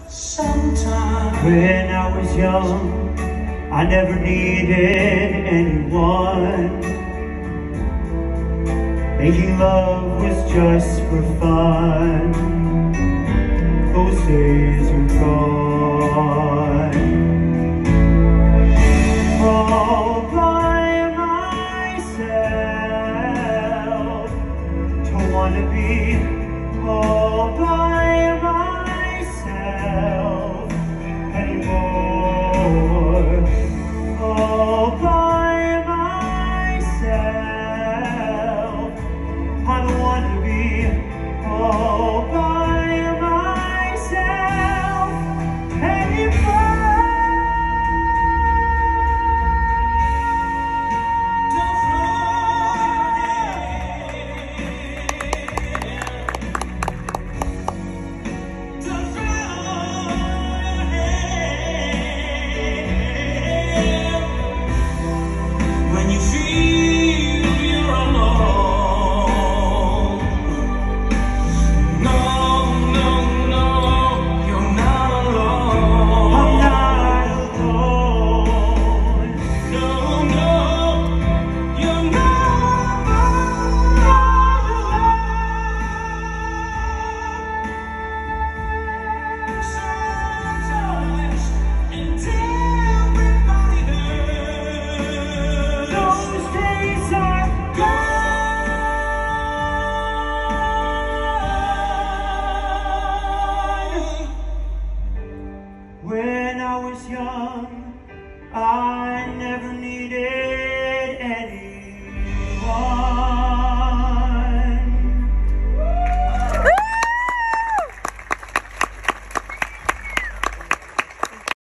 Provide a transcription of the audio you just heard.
Sometimes when I was young, I never needed anyone. Making love was just for fun. Those days are gone. All by myself, don't wanna be all by myself anymore. All by myself, I don't want to be all by myself anymore. don't when you feel you're alone. No, no, no, you're not alone. I'm not alone. No, no, you're not alone. Sometimes, and everybody hurts. Those days are gone. When I was young, I